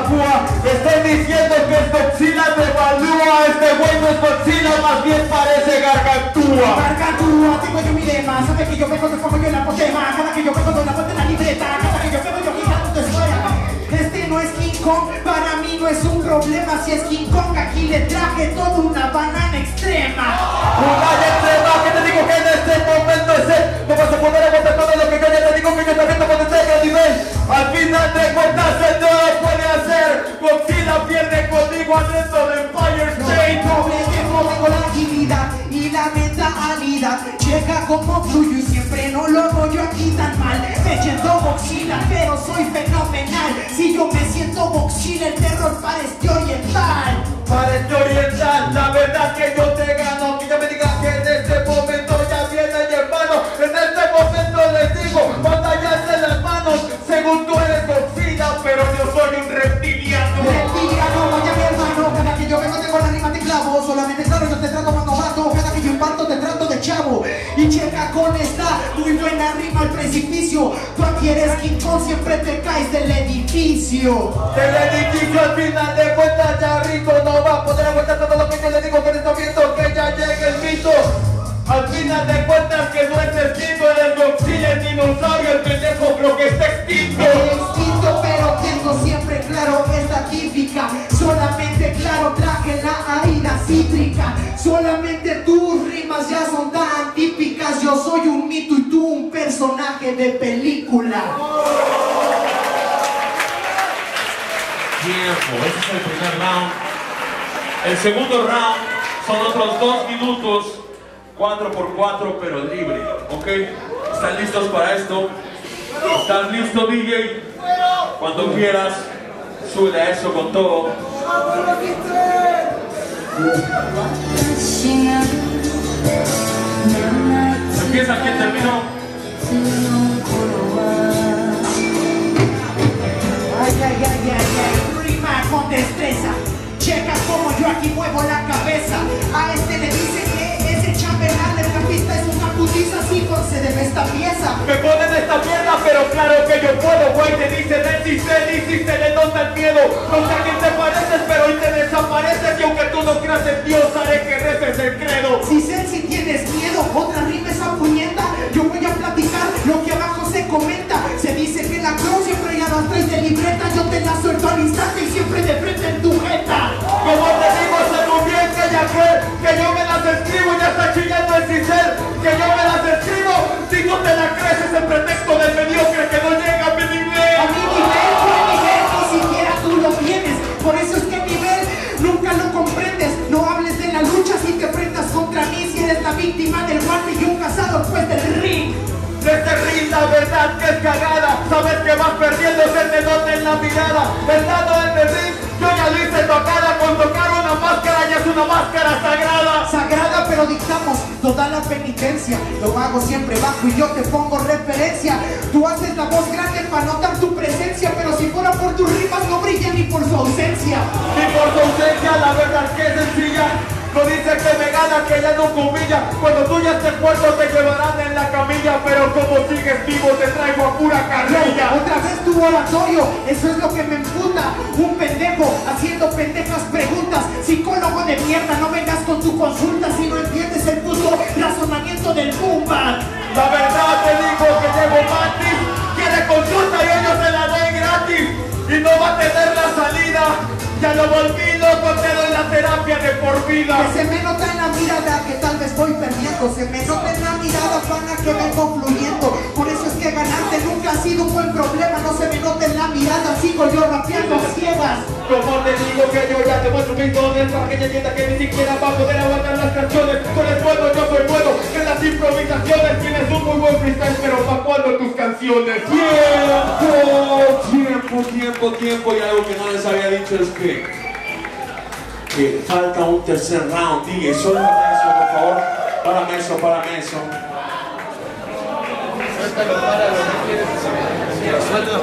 púa. Estoy diciendo que es Godzilla de Balúa. Este güey no es Godzilla, más bien parece Gargantúa. Gargantúa, tengo yo mi lema. Sabe que yo vengo de fuego, yo en la potema. Cada que yo vengo de una parte en la libreta. Cada que yo vengo yo quitando tu escuela. Este no es King Kong, para mí no es un problema. Si es King Kong, aquí le traje toda una banana extrema. Una extrema que te digo que en este momento es él. No vas a poder aguantar todo lo que yo ya te digo que yo también te puedo entregar a nivel. Al final de cuentas él no lo puede hacer. Godzilla pierde conmigo adentro de Empire State. Tengo la agilidad y la mentalidad. Checa como fluyo y siempre no lo hago yo aquí tan mal. Me siento Godzilla, pero soy fenomenal. Si yo me siento Godzilla, el terror parece oriental. Parece oriental, la verdad que yo te gano. Que ya me digas que en este momento ya viene mi hermano. En este momento les digo, batallarse las manos. Según tú eres Godzilla, pero yo soy un reptiliano. Reptiliano, vaya mi hermano. Cada que yo vengo tengo la rima de clavo. Solamente claro, yo te trato cuando mato. Cada que yo imparto te trato de chavo. Y checa con esta muy buena rima al precipicio. Tú aquí eres King Kong, siempre te caes del edificio. Del edificio al final de cuentas ya Rito no va a poder aguantar todo lo que yo le digo con este viento que ya llegue el mito. Al final de cuentas que no es extinto, eres Godzilla, el dinosaurio, el pendejo creo que está extinto. Extinto, pero tengo siempre claro esta típica. Solamente claro traje la aída cítrica. Solamente tus rimas ya son tan típicas. Yo soy un mito y tú un personaje de película. Tiempo, ese es el primer round. El segundo round son otros 2 minutos, 4x4 pero libre, ¿ok? ¿Están listos para esto? ¿Estás listo, DJ? Cuando quieras, sube a eso con todo. Empieza quien terminó. Ay, rima con destreza. Checa como yo aquí muevo la cabeza. A este le dicen que ese chambelán de la pista es una putiza, así concédeme esta pieza. Me ponen esta mierda, pero claro que yo puedo, güey. Te dicen existe, le nota el miedo. No sé a quién te pareces, pero hoy te desapareces. Y aunque tú no creas en Dios, haré que reces el credo. Si sé si tienes miedo, otra rima esa puñeta. Yo voy a platicar lo que abajo se comenta. Se dice que la cruz siempre ya las traes de libreta. Yo te la suelto al instante y siempre de frente en tu jeta. Como te digo, sé muy bien que ya fue, que yo me las escribo y ya está chillando el cincel. Que yo me las escribo, si no te la crees es el pretexto del mediocre que no llega a mi nivel. A mi nivel, ni siquiera tú lo tienes. Por eso es que nivel nunca lo comprendes. No hables de la lucha si te enfrentas contra mí. Si eres la víctima del guante y un cazador pues del ring. De este ring la verdad que es cagada. Sabes que vas perdiendo, se te nota en la mirada. Estando en el ring, yo ya lo hice tocada. Con tocar una máscara ya es una máscara sagrada. Sagrada, pero dictamos toda la penitencia. Lo hago siempre bajo y yo te pongo referencia. Tú haces la voz grande para notar tu presencia, pero si fuera por tus rimas no brilla ni por su ausencia. Ni por tu ausencia, la verdad que es sencilla. No dice que me gana, que ya no humilla. Cuando tú ya estés muerto te llevarán en la camilla. Pero como sigues vivo te traigo a pura carrilla. Otra vez tu oratorio, eso es lo que me emputa. Un pendejo haciendo pendejas preguntas. Psicólogo de mierda, no vengas con tu consulta si no entiendes el puto razonamiento del Pumba. La verdad te digo que llevo matis. Quiere consulta y ellos se la doy gratis. Y no va a tener la salida. Ya lo volví loco, te doy la terapia de por vida. Que se me nota en la mirada que tal vez voy perdiendo. Se me nota en la mirada, pana, que vengo fluyendo. Por eso es que ganarte nunca ha sido un buen problema. No se me nota en la mirada, sigo yo rapeando a ciegas. Como te digo que yo ya te muestro mis dones para que ella entienda que ni siquiera va a poder aguantar las canciones. Tú eres bueno, yo soy bueno. Que las improvisaciones tienes un muy buen freestyle, pero ¿pa' cuándo tus canciones? Tiempo. Y algo que no les había dicho es que falta un tercer round. DJ, solo para eso, por favor. Párame eso. Suéltalo, páralo, no quieres que se suéltalo,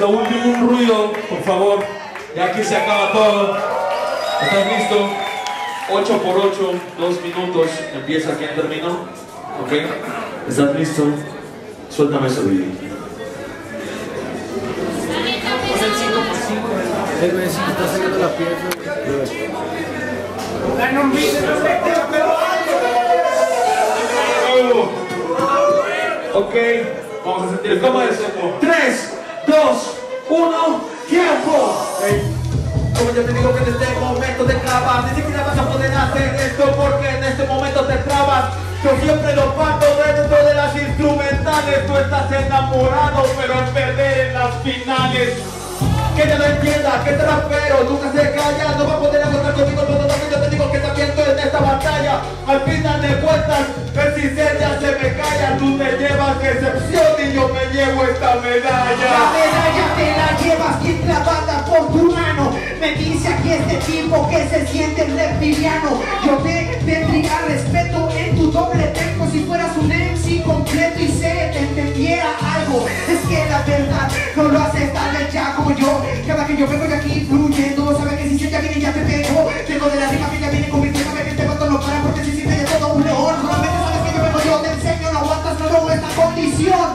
lo último, un ruido, por favor. Y aquí se acaba todo. ¿Estás listo? 8 por 8, 2 minutos. Empieza quien terminó. ¿Ok? ¿Estás listo? Suéltame ese video. Pon el 5 por 5. El vecino está saliendo la pieza. Ok, vamos a sentir el coma de seco. 3, 2, 1, tiempo. Como yo te digo que en este momento te clavas, ni siquiera vas a poder hacer esto porque en este momento te trabas. Yo siempre lo parto dentro de las instrumentales. Tú estás enamorado, pero en perder en las finales. Que ya no entienda que este rapero nunca se calla. No va a poder aguantar conmigo todo lo que yo te digo que también estoy en esta batalla. Al final de cuentas, el sincero ya se me calla. Tú te llevas decepción y yo me llevo esta medalla. La medalla te la llevas bien clavada por tu mano. Me dice aquí este tipo que se siente reptiliano. Yo te tendría respeto en tu doble tempo si fueras un MC completo y se te entendiera algo. Es que la verdad no lo haces tal vez ya como yo. Cada que yo vengo de aquí fluyendo, sabe que si siente viene ya te pego. Tengo de la rima que ya viene convirtiéndome en este vato no para porque se siente ya todo un león. Solamente sabes que yo vengo, yo te enseño, no aguantas no esta condición.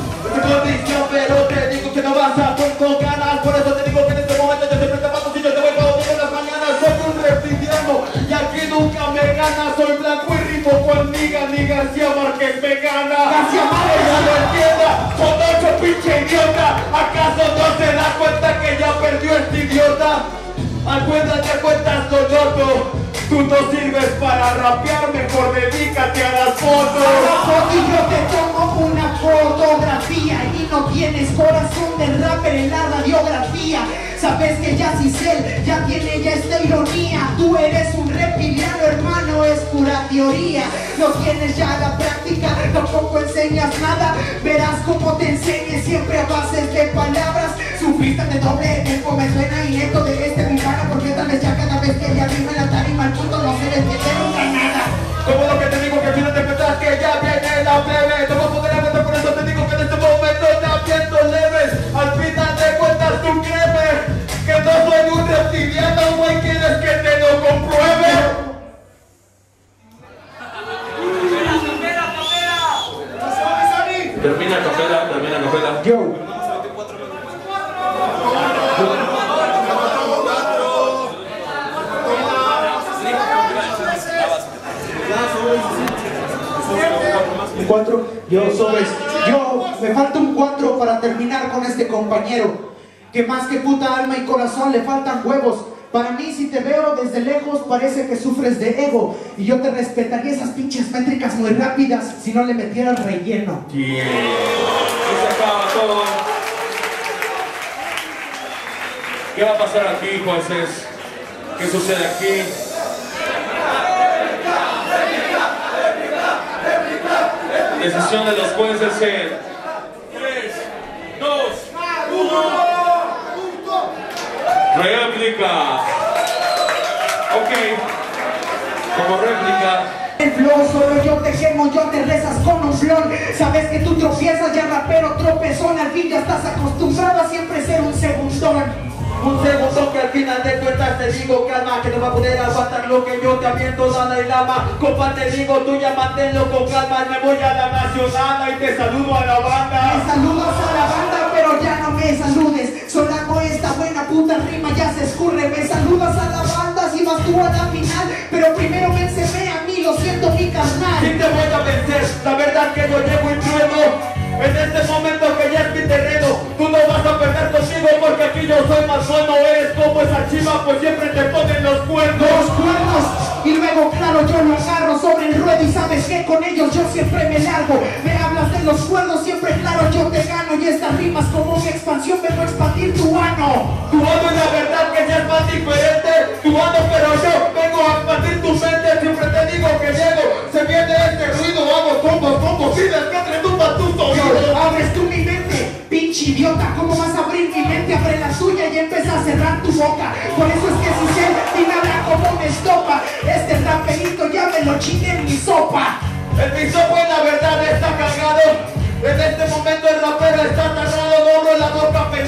Pero te digo que no vas a con ganas. Por eso te digo que en este momento yo siempre te mato. Si yo te voy todo en las mañanas, soy un reptiliano y aquí nunca me gana. Soy blanco y rimo con ni García Márquez me gana. García Márquez ya no entienda, son 8 pinche idiota. ¿Acaso no se da cuenta que ya perdió este idiota? Al cuentas con otro. Tú no sirves para rapear, mejor dedícate a las fotos. Y yo te tomo una fotografía y no tienes corazón de rapper en la radiografía. Sabes que ya Cicel ya tiene ya esta ironía. Tú eres un reptiliano, hermano, es pura teoría. No tienes ya la práctica, tampoco enseñas nada. Verás cómo te enseñe siempre a bases de palabras. Su pista de doble tempo me suena inesto de este villano, porque tal vez ya cada vez que ella arriba en la tarima al punto no se les entiende nunca nada. Como lo que te digo que al final te pensás que ya viene la plebe. No vas a poder aguantar, por eso te digo que en este momento ya viento leves. Al final de cuentas tú crees que no soy un reptiliano, güey, quieres que te lo compruebe. Termina capela. Yo. ¿Un 4? Yo me falta un 4 para terminar con este compañero. Que más que puta alma y corazón le faltan huevos. Para mí, si te veo desde lejos, parece que sufres de ego. Y yo te respetaría esas pinches métricas muy rápidas si no le metieras relleno. Y se acaba todo. ¿Qué va a pasar aquí, jueces? ¿Qué sucede aquí? Decisión de los jueces en 3, 2, 1. Réplica. Ok. Como réplica. El flow, solo yo te quemo, yo te rezas con un flor. Sabes que tú tropiezas, ya rapero tropezón. Al fin ya estás acostumbrado a siempre ser un segundón. Un segundo que al final de cuentas te digo calma, que no va a poder aguantar lo que yo te aviento Dalai Lama. Compa te digo tú ya manténlo con calma. Me voy a la nacional y te saludo a la banda. Me saludas a la banda pero ya no me saludes. Solo hago esta buena puta rima, ya se escurre. Me saludas a la banda si vas tú a la final, pero primero vénceme a mí, lo siento mi carnal. Si te voy a vencer, la verdad que yo llevo y trueno. En este momento que ya es mi terreno, tú no vas a perder conmigo porque aquí yo soy más bueno. Eres como esa chiva, pues siempre te ponen los cuernos. Los cuernos, y luego claro yo lo agarro sobre el ruedo. Y sabes que con ellos yo siempre me largo. Me hablas de los cuernos, siempre claro yo te gano. Y estas rimas como mi expansión vengo a expandir tu ano. Tu ano es la verdad que ya es más diferente. Tu ano, pero yo vengo a expandir tu mente. Siempre te digo que llego, se viene este ruido. Hago combos, pides que te tumba tus oídos. Abres tú mi mente, pinche idiota. ¿Cómo vas a abrir mi mente? Abre la tuya y empieza a cerrar tu boca. Por eso es que si sé, dime habla como me estopa. Este raperito ya me lo chingué en mi sopa. El pisopo en la verdad está cargado. En este momento el rapero está atarrado. No abro la boca, pendejo, tú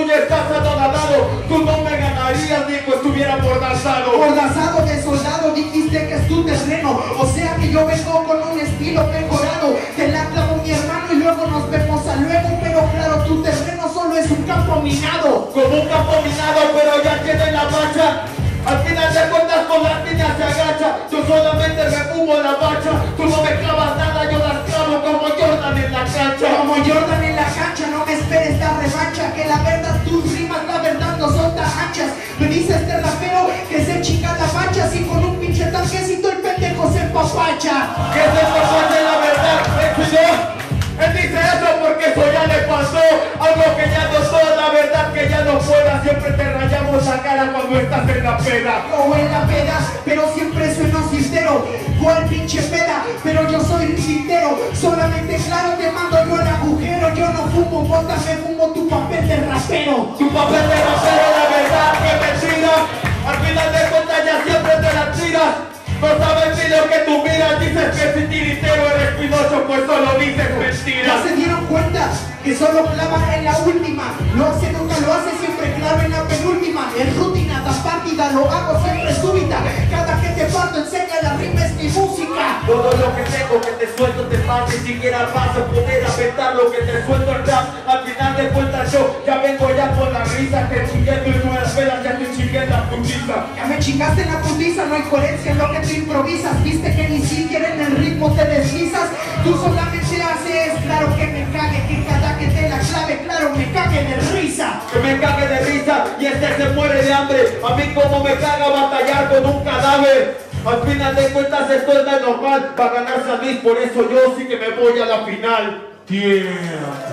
ya estás anonadado. Tú no me ganarías ni que estuviera amordazado. Mordazado de soldado, dijiste que es tu terreno. O sea que yo vengo con un estilo mejorado. Te la clavo mi hermano y luego nos vemos a luego. Pero claro, tu terreno solo es un campo minado. Como un campo minado, pero ya tiene la marcha. Al final de cuentas con las líneas se agacha. Yo solamente refumo la marcha. Tú no me clavas nada, yo las clavo como Jordan en la cancha. Como Jordan en la cancha, no me esperes la revancha. Que la verdad, tus rimas, la verdad no son tan anchas. Me dice este rapero que se chinga la mancha. Si con un pinche tanquecito el pendejo se empapacha. Que se empapacha la verdad, ¿eso yo? Él dice eso porque eso ya le pasó. Algo que ya no soy, la verdad que ya no pueda. Siempre te rayamos la cara cuando estás en la peda. O en la peda, pero siempre sueno sincero. ¿Cuál pinche peda? Pero yo soy sincero. Solamente claro te mando yo al agujero. Yo no fumo bota, me fumo tu papel de rapero. Tu papel de rapero, la verdad que mentira. Al final de cuentas ya siempre te la tiras. No sabes ni lo que tú miras. Dices que si tiritero eres Pinocho, pues solo dices mentiras. Ya se dieron cuenta que solo clava en la última. Lo hace, nunca lo hace, siempre clava en la penúltima. Es rutina, da partida, lo hago siempre súbita. Cada que te parto enseña la rima, es mi música. Todo lo que tengo que te suelto te pasa. Ni siquiera vas a poder aventar lo que te suelto el rap. Al final de cuentas yo ya vengo ya con la risa. Te chingué en nuevas velas, ya te chingué en la putiza. Ya me chingaste en la putiza, no hay coherencia en lo que tú improvisas. Viste que ni siquiera en el ritmo te deslizas. Tú solamente haces, claro que me cague, que cada que te la clave, claro me cague de risa. Que me cague de risa y este se muere de hambre. A mí como me caga batallar con un cadáver. Al final de cuentas esto es lo normal para ganar San Luis, por eso yo sí que me voy a la final. Tiempo.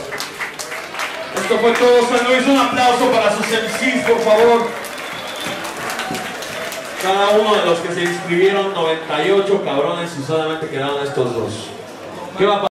Esto fue todo, San Luis. Un aplauso para sus MCs, por favor. Cada uno de los que se inscribieron, 98 cabrones, y solamente quedaron estos dos. ¿Qué va a pasar?